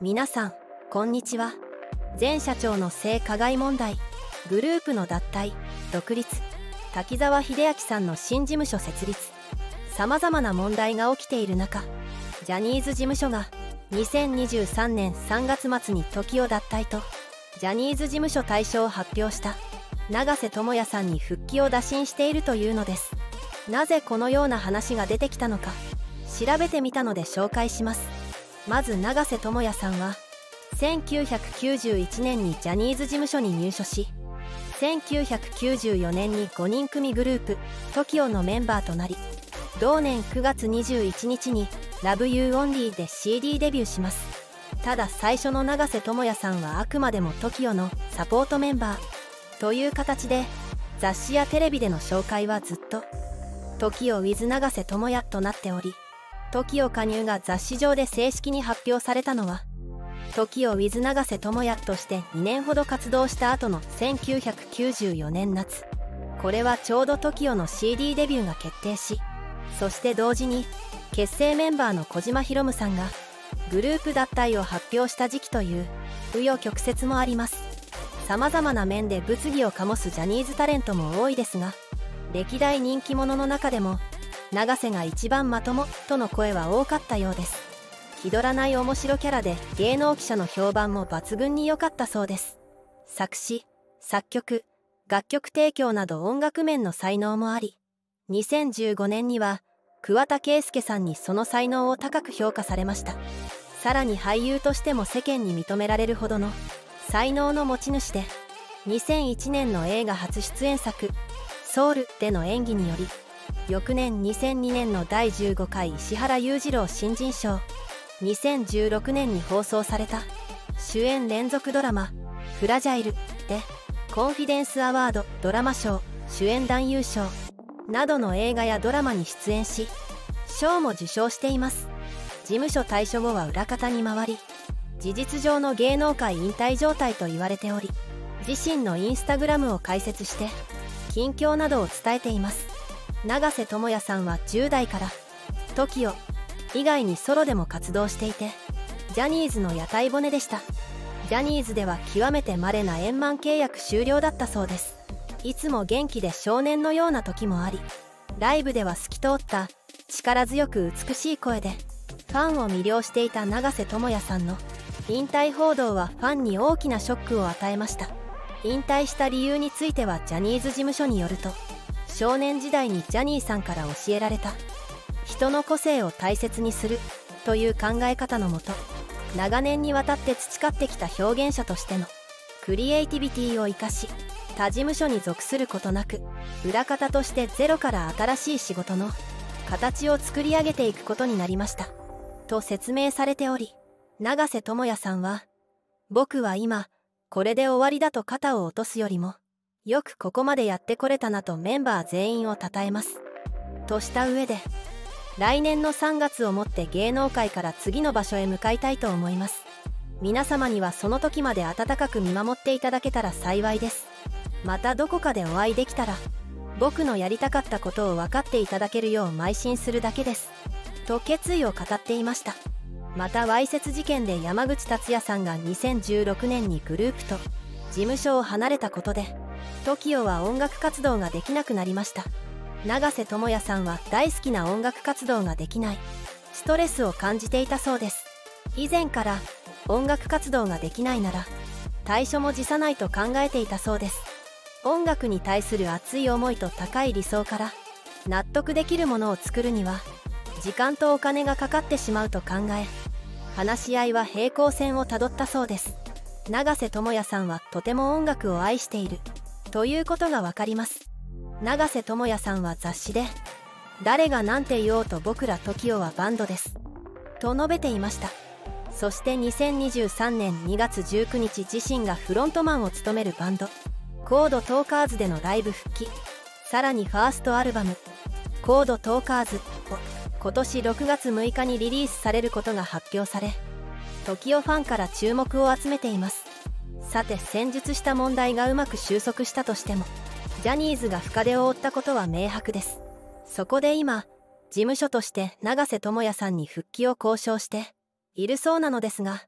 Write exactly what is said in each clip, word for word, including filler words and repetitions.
皆さんこんにちは。前社長の性加害問題、グループの脱退、独立、滝沢秀明さんの新事務所設立、さまざまな問題が起きている中、ジャニーズ事務所がにせんにじゅうさんねんさんがつ末に トキオ 脱退とジャニーズ事務所退所を発表した永瀬智也さんに復帰を打診しているというのです。なぜこのような話が出てきたのか調べてみたので紹介します。まず永瀬智也さんはせんきゅうひゃくきゅうじゅういちねんにジャニーズ事務所に入所し、せんきゅうひゃくきゅうじゅうよねんにごにん組グループ トキオ のメンバーとなり、同年くがつにじゅういちにちに ラブユーオンリー で シーディー デビューします。ただ最初の永瀬智也さんはあくまでも トキオ のサポートメンバーという形で、雑誌やテレビでの紹介はずっと トキオ with 永瀬智也となっており、 トキオ 加入が雑誌上で正式に発表されたのは トキオ with 永瀬智也としてにねんほど活動した後のせんきゅうひゃくきゅうじゅうよねん夏。これはちょうど トキオ の シーディー デビューが決定し、そして同時に結成メンバーの小島ひろむさんがグループ脱退を発表した時期という紆余曲折もあります。さまざまな面で物議を醸すジャニーズタレントも多いですが、歴代人気者の中でも永瀬が一番まともとの声は多かったようです。気取らない面白キャラで芸能記者の評判も抜群に良かったそうです。作詞、作曲、楽曲提供など音楽面の才能もあり、にせんじゅうごねんには桑田佳祐さんにその才能を高く評価されました。さらに俳優としても世間に認められるほどの才能の持ち主で、にせんいちねんの映画初出演作「ソウル」での演技により、翌年にせんにねんのだいじゅうごかい石原裕次郎新人賞、にせんじゅうろくねんに放送された主演連続ドラマ「フラジャイル」でコンフィデンスアワードドラマ賞主演男優賞などの映画やドラマに出演し、賞も受賞しています。事務所退所後は裏方に回り、事実上の芸能界引退状態と言われており、自身のインスタグラムを開設して近況などを伝えています。永瀬智也さんはじゅうだいから トキオ 以外にソロでも活動していて、ジャニーズの屋台骨でした。ジャニーズでは極めて稀な円満契約終了だったそうです。いつも元気で少年のような時もあり、ライブでは透き通った力強く美しい声でファンを魅了していた永瀬智也さんの引退報道はファンに大きなショックを与えました。引退した理由についてはジャニーズ事務所によると、少年時代にジャニーさんから教えられた人の個性を大切にするという考え方のもと、長年にわたって培ってきた表現者としてのクリエイティビティを生かし、他事務所に属することなく裏方としてゼロから新しい仕事の形を作り上げていくことになりましたと説明されており、永瀬智也さんは「僕は今これで終わりだ」と肩を落とすよりも「よくここまでやってこれたな」とメンバー全員を称えますとした上で、来年のさんがつをもって芸能界から次の場所へ向かいたいと思います。皆様にはその時まで温かく見守っていただけたら幸いです。またどこかでお会いできたら、僕のやりたかったことを分かっていただけるよう邁進するだけですと決意を語っていました。またわいせつ事件で山口達也さんがにせんじゅうろくねんにグループと事務所を離れたことで トキオ は音楽活動ができなくなりました。永瀬智也さんは大好きな音楽活動ができないストレスを感じていたそうです。以前から音楽活動ができないなら退所も辞さないと考えていたそうです。音楽に対する熱い思いと高い理想から納得できるものを作るには時間とお金がかかってしまうと考え、話し合いは平行線をたどったそうです。永瀬智也さんはとても音楽を愛しているということがわかります。永瀬智也さんは雑誌で「誰が何て言おうと僕ら トキオ はバンドです」と述べていました。そしてにせんにじゅうさんねんにがつじゅうくにち、自身がフロントマンを務めるバンドコードトーカーズでのライブ復帰、さらにファーストアルバム「コードトーカーズ」を今年ろくがつむいかにリリースされることが発表され、 トキオ ファンから注目を集めています。さて、先述した問題がうまく収束したとしてもジャニーズが深手を負ったことは明白です。そこで今事務所として永瀬智也さんに復帰を交渉しているそうなのですが、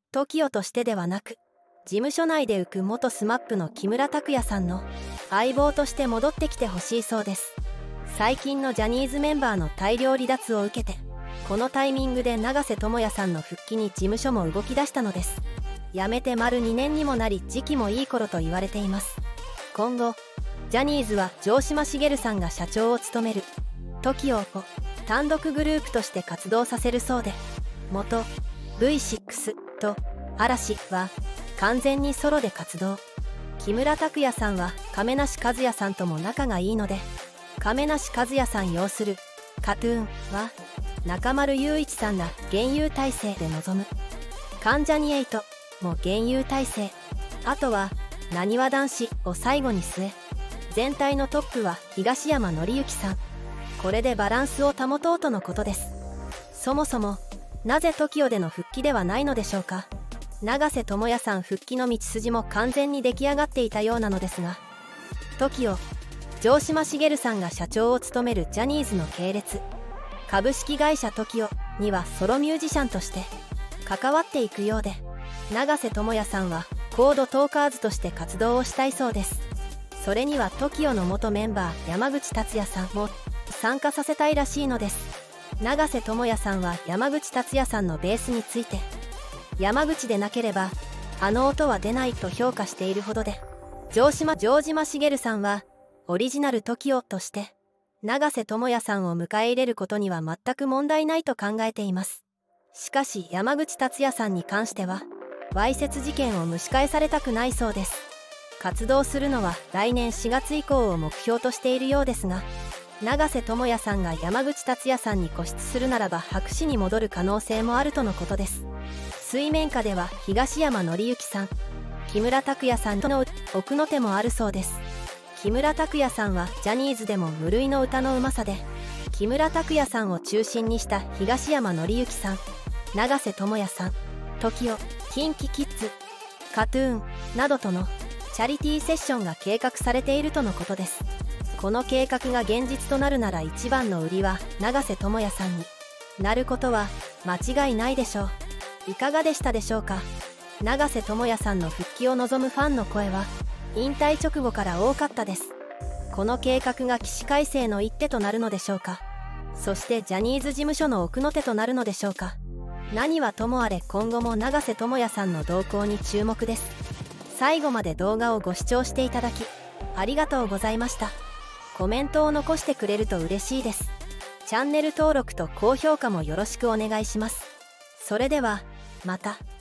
トキオとしてではなく、事務所内で浮く元スマップの木村拓哉さんの相棒として戻ってきてほしいそうです。最近のジャニーズメンバーの大量離脱を受けて、このタイミングで永瀬智也さんの復帰に事務所も動き出したのです。辞めて丸にねんにもなり、時期もいい頃と言われています。今後ジャニーズは城島茂さんが社長を務める トキオ を単独グループとして活動させるそうで、元 ブイシックス と嵐は完全にソロで活動。木村拓哉さんは亀梨和也さんとも仲がいいので、亀梨和也さん擁する カトゥーン は中丸雄一さんら現有体制で臨む。関ジャニエイトも現有体制。あとはなにわ男子を最後に据え、全体のトップは東山紀之さん。これでバランスを保とうとのことです。そもそもなぜ トキオ での復帰ではないのでしょうか。永瀬智也さん復帰の道筋も完全に出来上がっていたようなのですが、 トキオ 城島茂さんが社長を務めるジャニーズの系列株式会社 トキオ にはソロミュージシャンとして関わっていくようで、永瀬智也さんはコードトーカーズとして活動をしたいそうです。それには トキオ の元メンバー山口達也さんも参加させたいらしいのです。永瀬智也さんは山口達也さんのベースについて、山口でなければあの音は出ないと評価しているほどで、城島城島茂さんはオリジナル トキオ として永瀬智也さんを迎え入れることには全く問題ないと考えています。しかし山口達也さんに関してはわいせつ事件を蒸し返されたくないそうです。活動するのは来年しがつ以降を目標としているようですが、永瀬智也さんが山口達也さんに固執するならば白紙に戻る可能性もあるとのことです。水面下では東山紀之さん、木村拓哉さんとの奥の手もあるそうです。木村拓哉さんはジャニーズでも無類の歌のうまさで、木村拓哉さんを中心にした東山紀之さん、永瀬智也さん、 トキオ、キンキキッズ、カトゥーンなどとのチャリティーセッションが計画されているとのことです。この計画が現実となるなら一番の売りは永瀬智也さんになることは間違いないでしょう。いかがでしたでしょうか。永瀬智也さんの復帰を望むファンの声は引退直後から多かったです。この計画が起死回生の一手となるのでしょうか。そしてジャニーズ事務所の奥の手となるのでしょうか。何はともあれ今後も永瀬智也さんの動向に注目です。最後まで動画をご視聴していただきありがとうございました。コメントを残してくれると嬉しいです。チャンネル登録と高評価もよろしくお願いします。それではまた。